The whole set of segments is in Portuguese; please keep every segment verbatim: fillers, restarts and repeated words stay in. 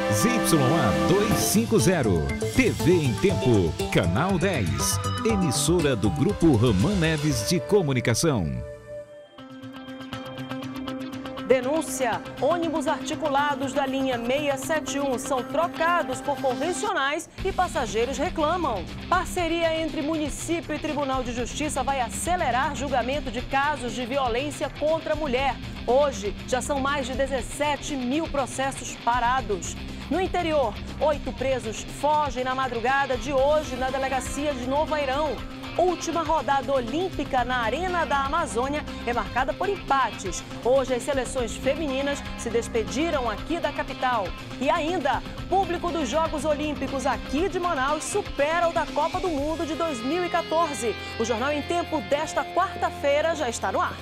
Z Y A duzentos e cinquenta, T V em Tempo, Canal dez, emissora do Grupo Ramã Neves de Comunicação. Denúncia: ônibus articulados da linha seiscentos e setenta e um são trocados por convencionais e passageiros reclamam. Parceria entre município e Tribunal de Justiça vai acelerar julgamento de casos de violência contra a mulher. Hoje, já são mais de dezessete mil processos parados. No interior, oito presos fogem na madrugada de hoje na delegacia de Novo Airão. Última rodada olímpica na Arena da Amazônia é marcada por empates. Hoje as seleções femininas se despediram aqui da capital. E ainda, público dos Jogos Olímpicos aqui de Manaus supera o da Copa do Mundo de dois mil e quatorze. O Jornal em Tempo desta quarta-feira já está no ar.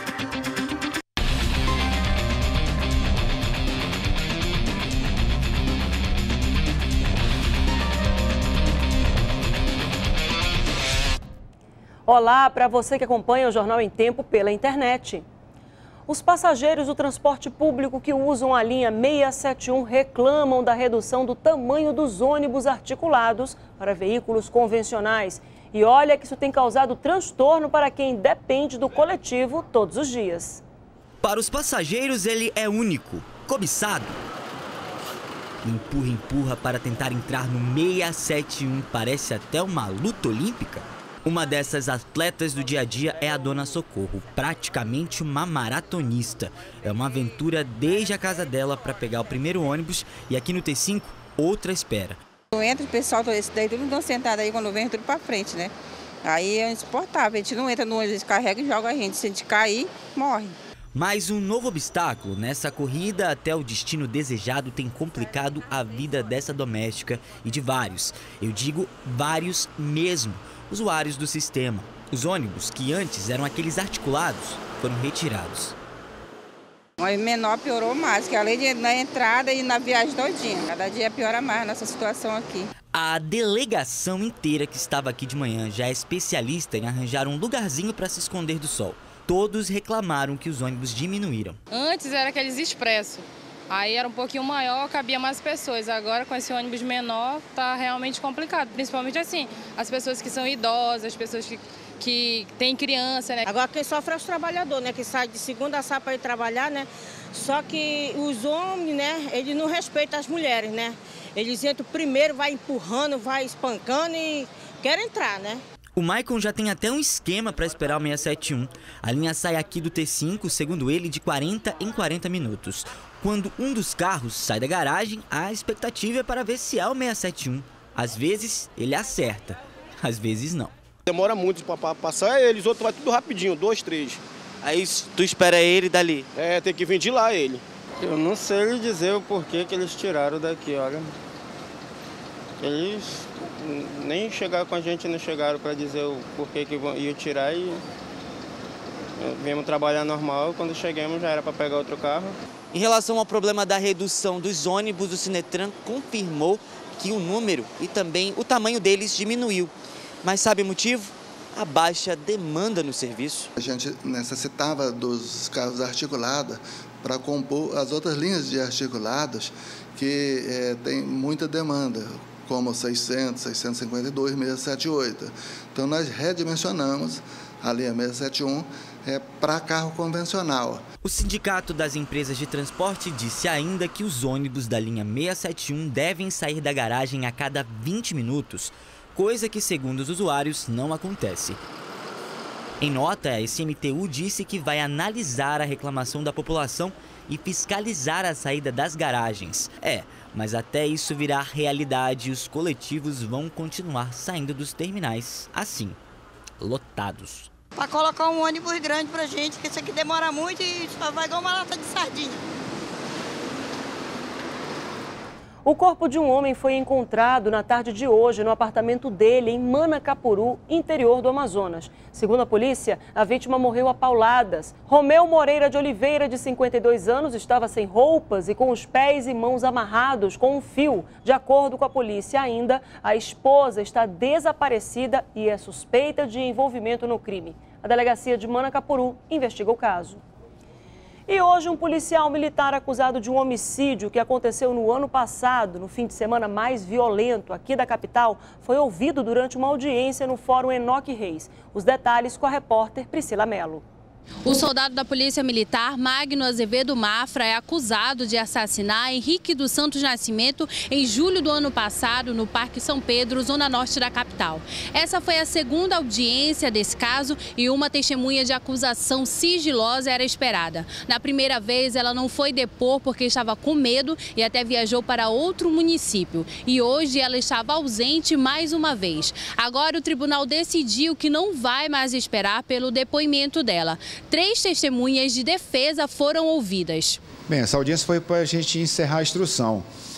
Olá para você que acompanha o Jornal em Tempo pela internet. Os passageiros do transporte público que usam a linha seiscentos e setenta e um reclamam da redução do tamanho dos ônibus articulados para veículos convencionais. E olha que isso tem causado transtorno para quem depende do coletivo todos os dias. Para os passageiros ele é único, cobiçado. Empurra, empurra para tentar entrar no seiscentos e setenta e um, parece até uma luta olímpica. Uma dessas atletas do dia a dia é a Dona Socorro, praticamente uma maratonista. É uma aventura desde a casa dela para pegar o primeiro ônibus e aqui no T cinco, outra espera. Eu entro, o pessoal, esse daí tudo estão sentado aí, quando vem tudo para frente, né? Aí é insuportável, a gente não entra no ônibus, eles carregam e jogam a gente. Se a gente cair, morre. Mas um novo obstáculo nessa corrida até o destino desejado tem complicado a vida dessa doméstica e de vários, eu digo vários mesmo, usuários do sistema. Os ônibus, que antes eram aqueles articulados, foram retirados. O menor piorou mais, que além de na entrada e na viagem todinha. Cada dia piora mais a nossa situação aqui. A delegação inteira que estava aqui de manhã já é especialista em arranjar um lugarzinho para se esconder do sol. Todos reclamaram que os ônibus diminuíram. Antes era aqueles expresso, aí era um pouquinho maior, cabia mais pessoas. Agora com esse ônibus menor tá realmente complicado, principalmente assim, as pessoas que são idosas, as pessoas que, que têm criança, né? Agora quem sofre é os trabalhadores, né, que sai de segunda a sábado para ir trabalhar, né? Só que os homens, né, eles não respeitam as mulheres, né? Eles entram primeiro, vai empurrando, vai espancando e querem entrar, né? O Maicon já tem até um esquema para esperar o seiscentos e setenta e um. A linha sai aqui do T cinco, segundo ele, de quarenta em quarenta minutos. Quando um dos carros sai da garagem, a expectativa é para ver se é o seiscentos e setenta e um. Às vezes, ele acerta, às vezes não. Demora muito para passar, eles outros vai tudo rapidinho, dois, três. Aí tu espera ele dali? É, tem que vir de lá ele. Eu não sei lhe dizer o porquê que eles tiraram daqui, olha. Eles nem chegaram com a gente, não chegaram para dizer o porquê que iam tirar e viemos trabalhar normal. Quando chegamos já era para pegar outro carro. Em relação ao problema da redução dos ônibus, o Sinetran confirmou que o número e também o tamanho deles diminuiu. Mas sabe o motivo? A baixa demanda no serviço. A gente necessitava dos carros articulados para compor as outras linhas de articulados que é, tem muita demanda, como seiscentos, seiscentos e cinquenta e dois, seiscentos e setenta e oito. Então, nós redimensionamos a linha seiscentos e setenta e um é, para carro convencional. O Sindicato das Empresas de Transporte disse ainda que os ônibus da linha seiscentos e setenta e um devem sair da garagem a cada vinte minutos, coisa que, segundo os usuários, não acontece. Em nota, a S M T U disse que vai analisar a reclamação da população e fiscalizar a saída das garagens. É, mas até isso virar realidade, os coletivos vão continuar saindo dos terminais, assim, lotados. Para colocar um ônibus grande pra gente, que isso aqui demora muito e só vai igual uma lata de sardinha. O corpo de um homem foi encontrado na tarde de hoje no apartamento dele em Manacapuru, interior do Amazonas. Segundo a polícia, a vítima morreu a pauladas. Romeu Moreira de Oliveira, de cinquenta e dois anos, estava sem roupas e com os pés e mãos amarrados com um fio. De acordo com a polícia ainda, a esposa está desaparecida e é suspeita de envolvimento no crime. A delegacia de Manacapuru investiga o caso. E hoje um policial militar acusado de um homicídio que aconteceu no ano passado, no fim de semana mais violento aqui da capital, foi ouvido durante uma audiência no Fórum Enoque Reis. Os detalhes com a repórter Priscila Mello. O soldado da Polícia Militar, Magno Azevedo Mafra, é acusado de assassinar Henrique dos Santos Nascimento em julho do ano passado no Parque São Pedro, zona norte da capital. Essa foi a segunda audiência desse caso e uma testemunha de acusação sigilosa era esperada. Na primeira vez, ela não foi depor porque estava com medo e até viajou para outro município. E hoje ela estava ausente mais uma vez. Agora o tribunal decidiu que não vai mais esperar pelo depoimento dela. Três testemunhas de defesa foram ouvidas. Bem, essa audiência foi para a gente encerrar a instrução.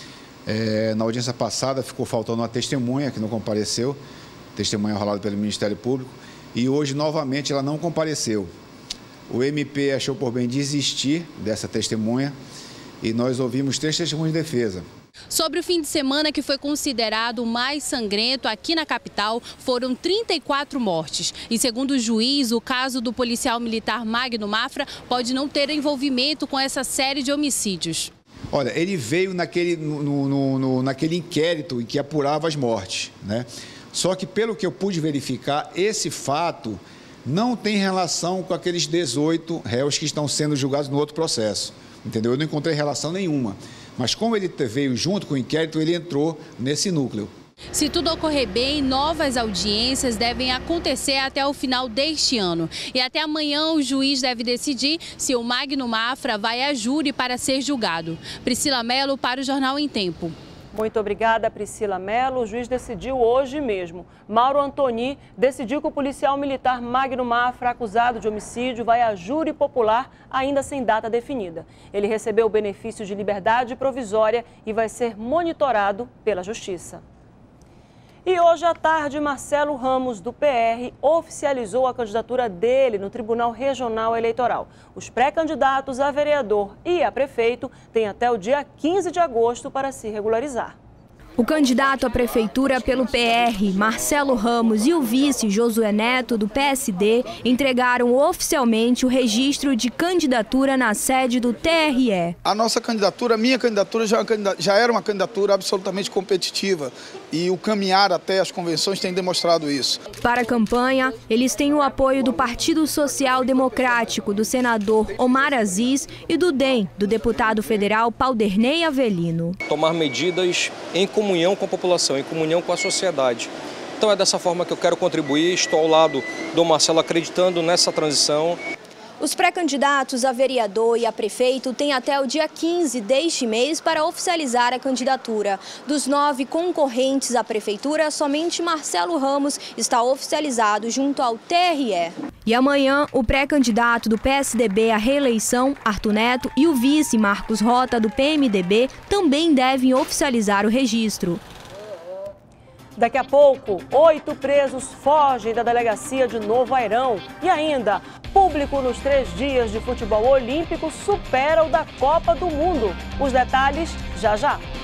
É, na audiência passada ficou faltando uma testemunha que não compareceu, testemunha rolada pelo Ministério Público, e hoje novamente ela não compareceu. O M P achou por bem desistir dessa testemunha e nós ouvimos três testemunhas de defesa. Sobre o fim de semana que foi considerado o mais sangrento aqui na capital, foram trinta e quatro mortes. E segundo o juiz, o caso do policial militar Magno Mafra pode não ter envolvimento com essa série de homicídios. Olha, ele veio naquele, no, no, no, naquele inquérito em que apurava as mortes, né? Só que pelo que eu pude verificar, esse fato não tem relação com aqueles dezoito réus que estão sendo julgados no outro processo. Entendeu? Eu não encontrei relação nenhuma. Mas como ele veio junto com o inquérito, ele entrou nesse núcleo. Se tudo ocorrer bem, novas audiências devem acontecer até o final deste ano. E até amanhã o juiz deve decidir se o Magno Mafra vai a júri para ser julgado. Priscila Mello para o Jornal em Tempo. Muito obrigada, Priscila Mello. O juiz decidiu hoje mesmo. Mauro Antoni decidiu que o policial militar Magno Mafra, acusado de homicídio, vai a júri popular, ainda sem data definida. Ele recebeu o benefício de liberdade provisória e vai ser monitorado pela Justiça. E hoje à tarde, Marcelo Ramos, do P R, oficializou a candidatura dele no Tribunal Regional Eleitoral. Os pré-candidatos a vereador e a prefeito têm até o dia quinze de agosto para se regularizar. O candidato à prefeitura pelo P R, Marcelo Ramos, e o vice, Josué Neto, do P S D, entregaram oficialmente o registro de candidatura na sede do T R E. A nossa candidatura, a minha candidatura, já, já era uma candidatura absolutamente competitiva e o caminhar até as convenções tem demonstrado isso. Para a campanha, eles têm o apoio do Partido Social Democrático, do senador Omar Aziz, e do D E M, do deputado federal Paulderney Avelino. Tomar medidas em comunhão com a população, em comunhão com a sociedade. Então é dessa forma que eu quero contribuir, estou ao lado do Marcelo acreditando nessa transição. Os pré-candidatos a vereador e a prefeito têm até o dia quinze deste mês para oficializar a candidatura. Dos nove concorrentes à prefeitura, somente Marcelo Ramos está oficializado junto ao T R E. E amanhã, o pré-candidato do P S D B à reeleição, Arthur Neto, e o vice, Marcos Rota, do P M D B, também devem oficializar o registro. Daqui a pouco, oito presos fogem da delegacia de Novo Airão. E ainda, público nos três dias de futebol olímpico supera o da Copa do Mundo. Os detalhes já já.